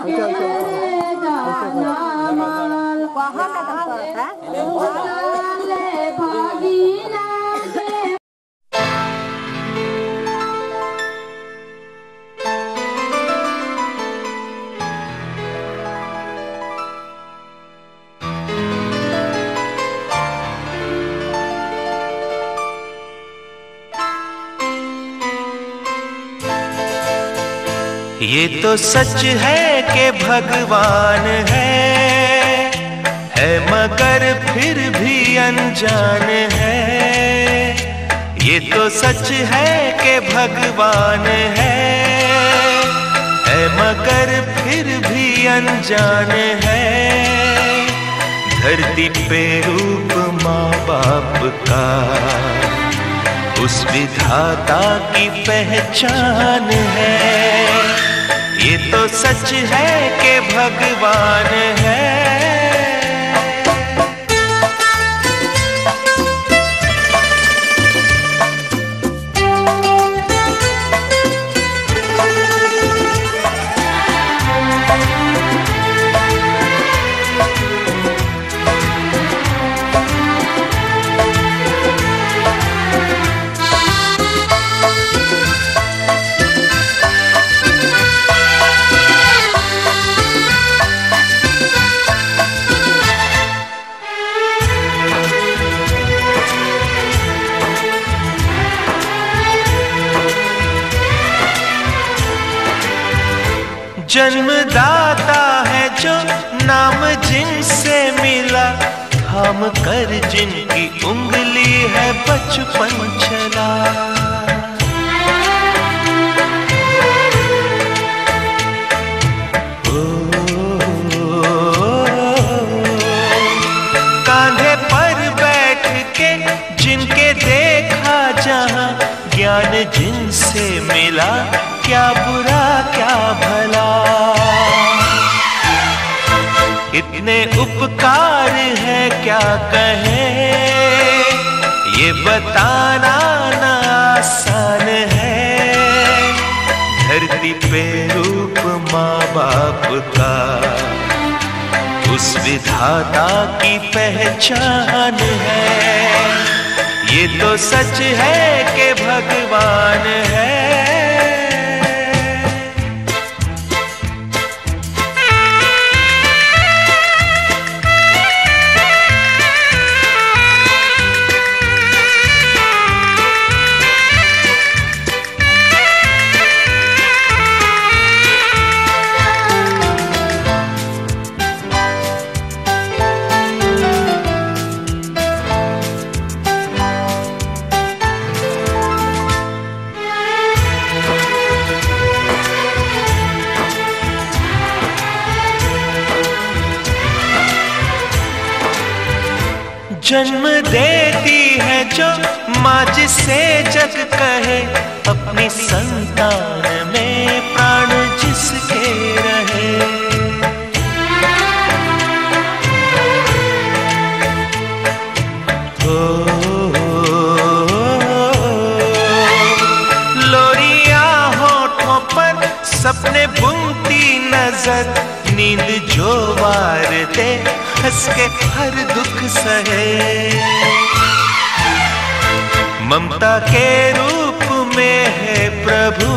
ये तो सच है कि भगवान है मगर फिर भी अनजान है। ये तो सच है कि भगवान है मगर फिर भी अनजान है। धरती पे रूप माँ बाप का उस विधाता की पहचान है। ये तो सच है कि भगवान है। जन्मदाता है जो नाम जिनसे मिला, थाम कर जिनकी उंगली है बचपन चला। कांधे पर बैठ के जिनके देखा जहां, ज्ञान जिनसे मिला क्या बुरा क्या भला। इतने उपकार है क्या कहें, ये बताना ना आसान है। धरती पे रूप माँ बाप का उस विधाता की पहचान है। ये तो सच है कि भगवान है। जन्म देती है जो माँ जिसे जग कहे, अपनी संतान में प्राण जिसके रहे। लोरियां होठों पर सपने बुनती नजर, नींद जो वार दे हंस के हर दुख सहे। ममता के रूप में है प्रभु,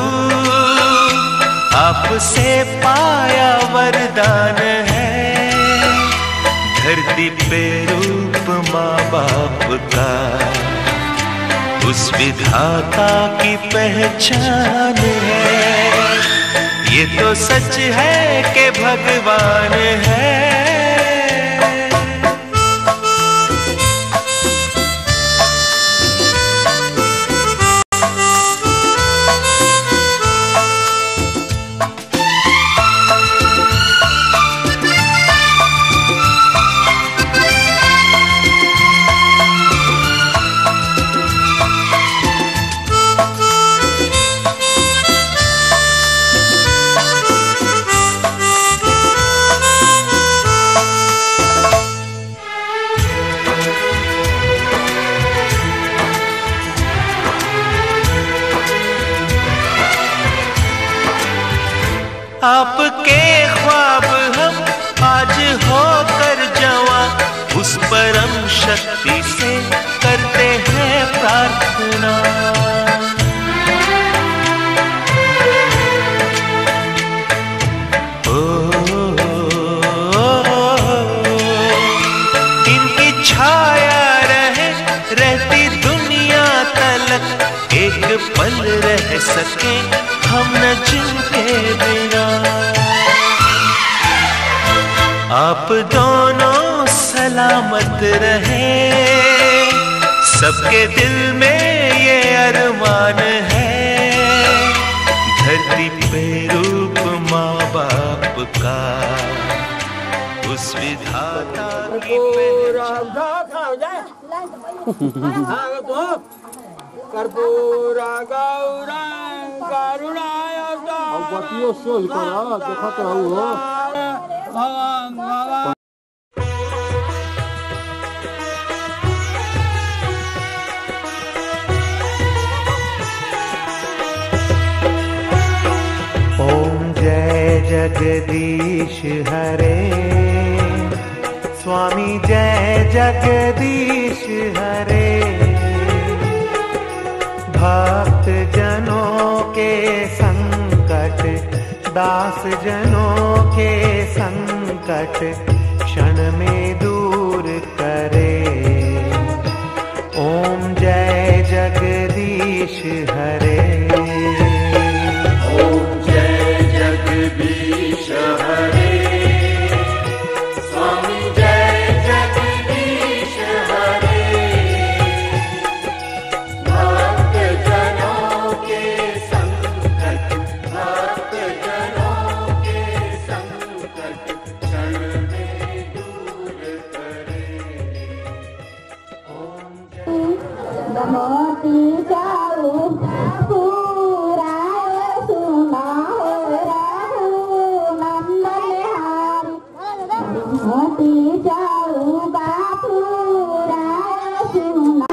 आपसे पाया वरदान है। धरती पे रूप माँ बाप का उस विधाता की पहचान है। ये तो सच है कि भगवान है। के ख्वाब हम आज होकर जवां, उस परम शक्ति से करते हैं प्रार्थना। इनकी छाया रहती दुनिया तलक, एक पल रह सके हम न जिनके बिना। आप दोनों सलामत रहे, सबके दिल में ये अरमान है, धरती पे रूप माँ बाप का, उस विधाता की कर्पूरा गौरं करुणाय बतियो सोल करा देखत रहू हो। भगवान भगवान ओम जय जगदीश हरे, स्वामी जय जगदीश हरे। भक्त जनों के संकट, दास जनों के संकट क्षण में दूर करे। ओम जय जगदीश हरे। ओम जय जगदीश हरे, स्वामी जय जगदीश हरे। भक्त जनों के संकट, भक्त जनों के संकट क्षण में दूर करे। ओम मोती जाऊ पूरा सुना हो रहू नंदन हारी, मोती जाऊ बापूरा सुना।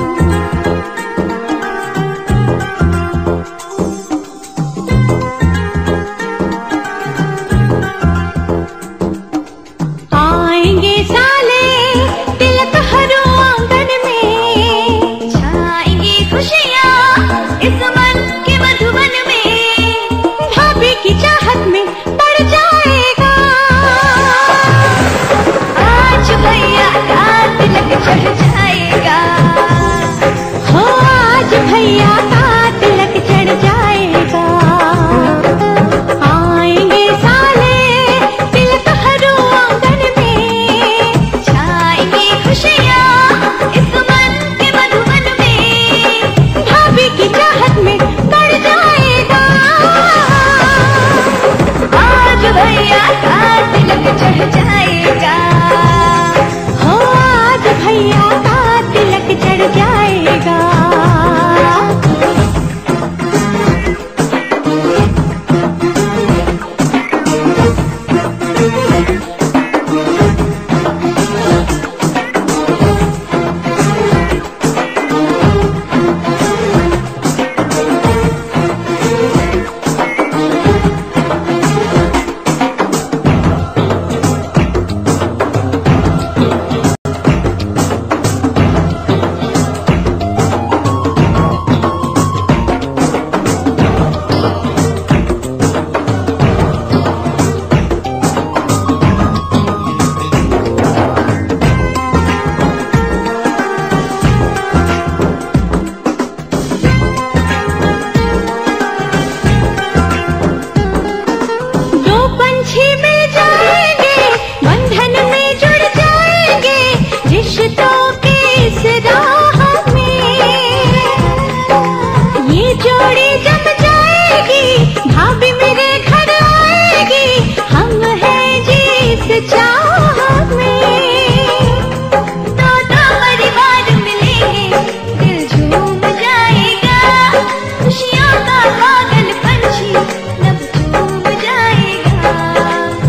आएंगे साले तिलक हरो आंगन में, छाएंगी खुशियाँ इस मन के मधुबन में, भाभी की चाहत में बढ़ जाएगा आज भैया का तिलक चढ़ जाएगा। हो आज भैया का तिलक चढ़ जाएगा। आएंगे साले तिलक हरो आंगन में, छाएंगी खुशियाँ इस मन के मधुबन में, भाभी की चाहत में बढ़ जाएगा आज भैया का तिलक चढ़ जाएगा। हो आज भैया का तिलक चढ़ जाएगा। दो पंछी मिल जाएंगे, बंधन में जुड़ जाएंगे, रिश्तों की इस राह में ये जोड़ी जम जाएगी, भाभी मेरे घर आएगी, हम हैं जी इस चाह में। दोनों परिवार मिलेंगे, दिल झूम जाएगा, खुशियों का पागल पंछी लब झूम जाएगा।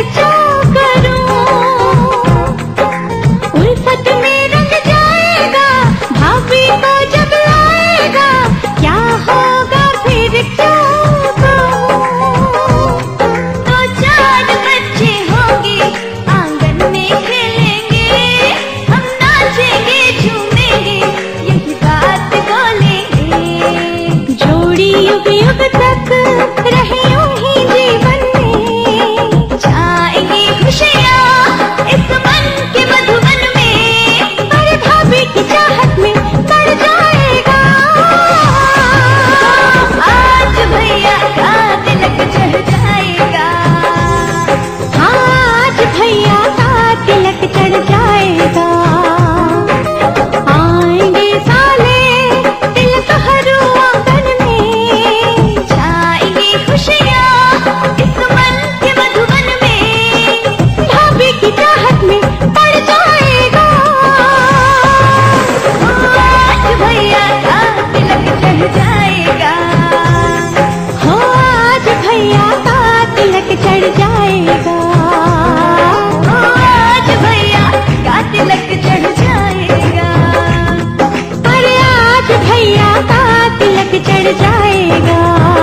खर्चा करूं, उल्फत में रंग जाएगा भाभी को जब आएगा, क्या होगा फिर क्या कहूं। तो चार बच्चे होंगे आंगन में खेलेंगे, हम नाचेंगे झूमेंगे यही बात बोलेंगे। जोड़ी युग युग तक रहे यूं ही जीवन में, जाएंगी खुशियाँ इस मन के मधुबन में, पर भाभी की चाहत में बढ़ जाएगा। आज भैया का तिलक चढ़ जाएगा, आज भैया का तिलक चढ़ जाएगा। आएंगे साले तिलक हरू आंगन में, छाएंगी खुशियाँ इस मन के मधुबन में, भाभी की चाहत में बढ़ जाएगा। आज भैया का तिलक चढ़ जाएगा, हो आज भैया का तिलक चढ़ जाएगा, हो आज भैया का तिलक चढ़ जाएगा, अरे आज भैया का तिलक चढ़ जाएगा,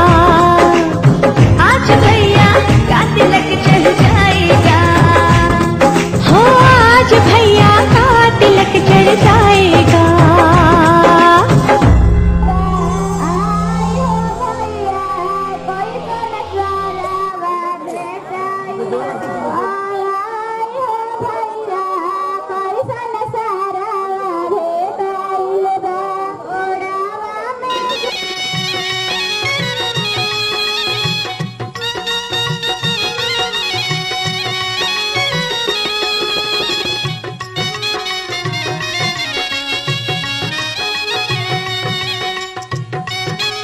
आज भैया का तिलक चढ़ जाएगा, हो आज भैया का तिलक चढ़ जाएगा।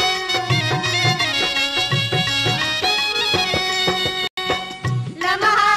नमः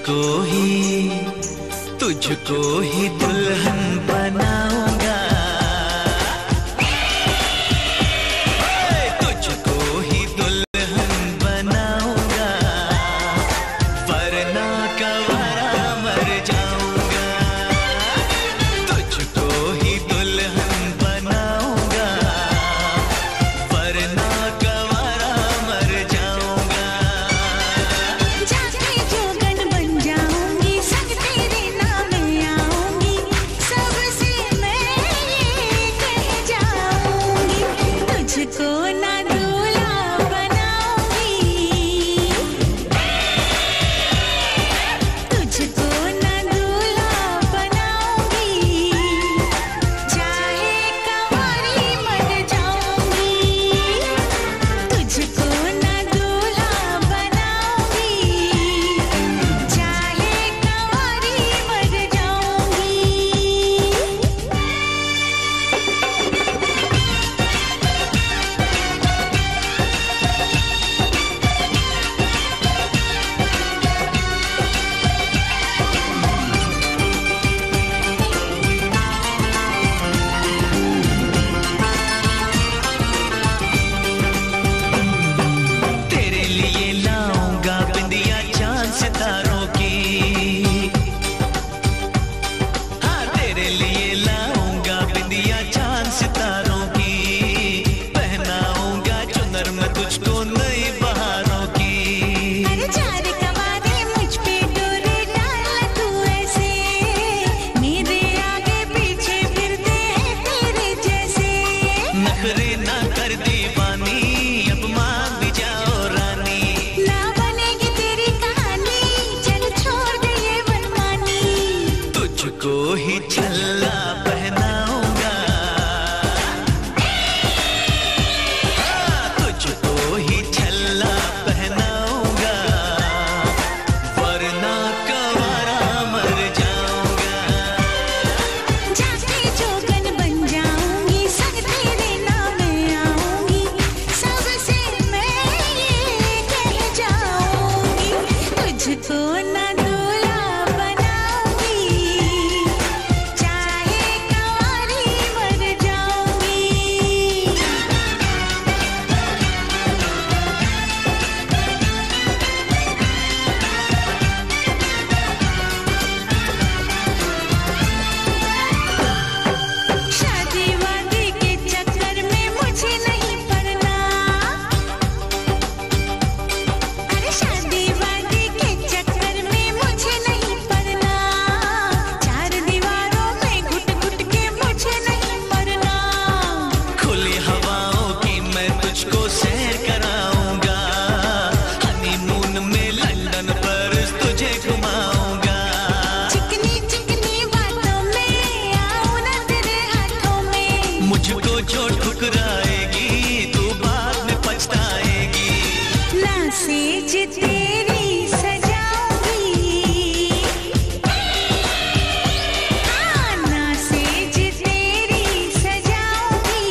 तुझको ही दुल्हन बनाऊंगा, तुझको ही दुल्हन बनाऊंगा, वरना कवारा मर जाऊंगा। तुझको ही दुल्हन बनाऊंगा, वरना कवारा मर जाऊंगा। जाके जोगन बन जाऊंगी, संग तेरे नाम आऊंगी, सबसे मैं ये कह जाऊंगी, तुझको ना दूल्हा बनाऊंगी, तुझको ना दूल्हा बनाऊंगी, चाहे कंवारी मर जाऊंगी, तुझको ना दूल्हा बनाऊंगी, चाहे कंवारी मर जाऊंगी। तेरे लिए लाऊंगा बिंदिया चांद सितारों की, हाँ तेरे लिए लाऊंगा बिंदिया चांद सितारों की, पहनाऊंगा चुनर में तुझको नई बहारों की। अरे चार कवारे मुझ पे डोरे डाल तू ऐसे, मेरे आगे पीछे फिरते हैं तेरे जैसे, नखरे ना कर दीवानी, अब मान भी जाओ रानी। ना बनेगी तेरी कहानी, चल छोड़ दे ये मनमानी, तुझको ही छल्ला पहनाऊंगा, हाँ, तुझको ही छल्ला पहनाऊंगा, वरना कवारा मर जाऊंगा। जाके जोगन बन जाऊंगी, संग तेरे नाम आऊंगी, सबसे मैं ये कह जाऊंगी, तुझको ना दूल्हा बनाऊंगी, चाहे कंवारी मर जाऊंगी। शादी वादी के चक्कर में मुझे नहीं पड़ना, अरे शादी वादी के चक्कर में मुझे नहीं पड़ना, चार दीवारों में घुट घुट के मुझे नहीं मरना, खुली हवाओं की मैं तुझको सैर कराऊंगा, हनीमून में लंदन पर तुझे घुमाऊंगा। चिकनी चिकनी बातों में आऊं ना तेरे हाथों में, मुझको जो ठुकराएगी तू बाद में पछताएगी। ना सेज तेरी सजाऊंगी, हाँ ना सेज तेरी सजाऊंगी,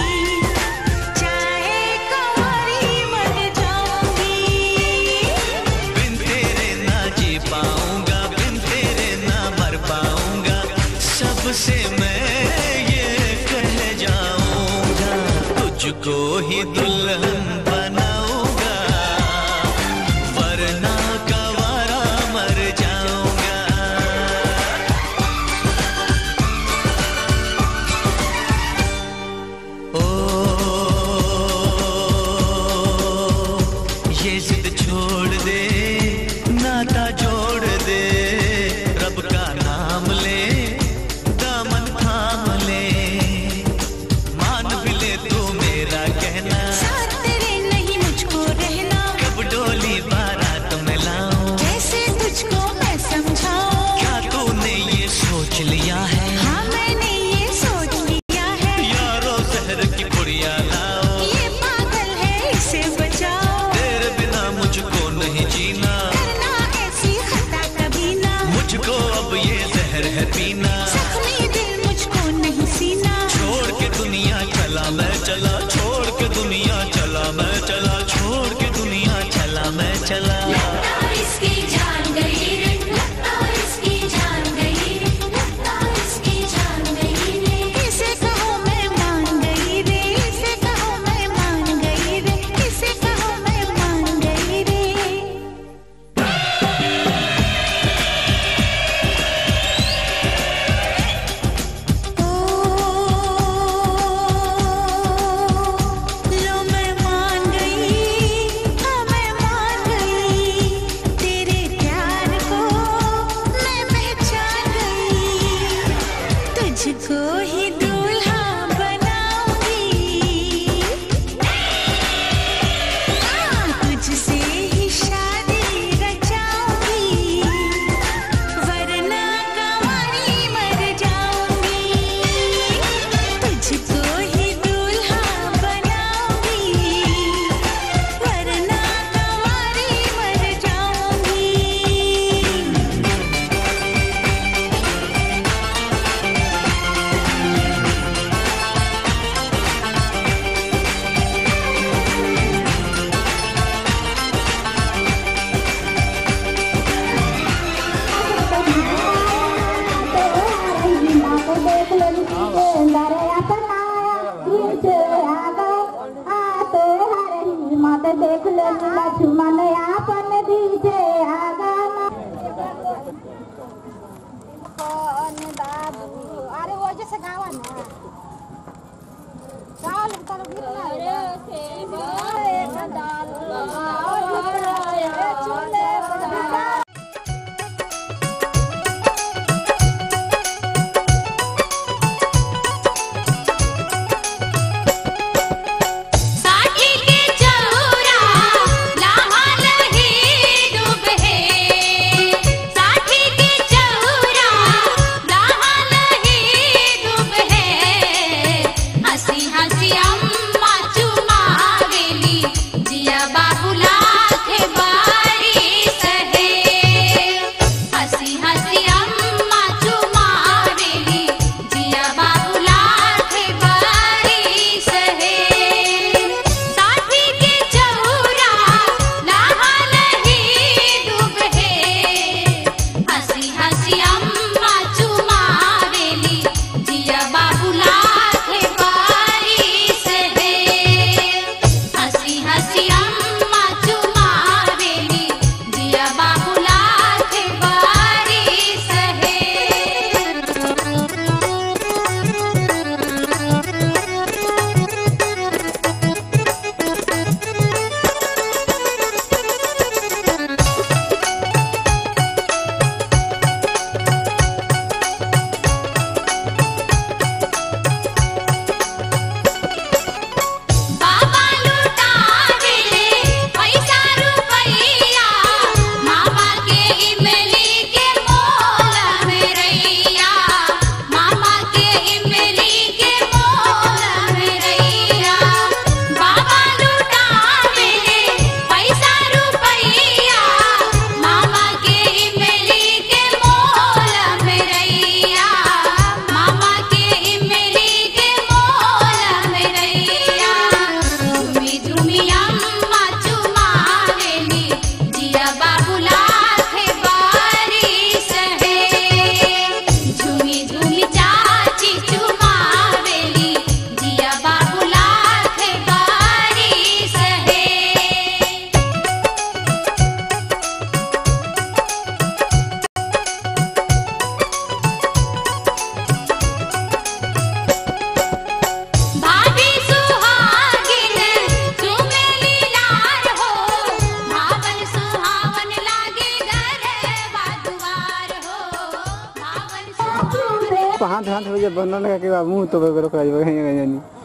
चाहे कंवारी मर जाऊंगी, बिन तेरे ना जी पाऊंगा, बिन तेरे ना मर पाऊंगा, सबसे मैं ये कह जाऊंगा, तुझको ही दुल्हन बनाऊंगा, वरना कवारा मर जाऊंगा। ओ ये जिद छोड़ दे, नाता जोड़ दे, रब का नाम ले, दामन थाम ले, मान भी ले तू मेरा कहना, साथ तेरे नहीं मुझको रहना, कब डोली बारात में लाऊं, कैसे तुझको मैं समझाऊं, क्या तूने ये सोच लिया है, हाँ मैंने ये सोच लिया है, यारो जहर की पुड़िया लाओ, ये पागल है इसे बचाओ, तेरे बिना मुझको नहीं जीना, करना ऐसी खता कभी ना, मुझको अब ये जहर है पीना, जख्मी दिल मुझको नहीं सीना, छोड़ के दुनिया चला मैं चला, छोड़ के दुनिया चला मैं चला, छोड़ के दुनिया चला मैं चला। लगता इसकी जान गई रंग से गावा ना चाल उतर गीत ना से बाए दाल चूल्हे हाथ हाथ हो जा बनल का के मुंह तो बेगर कर जानी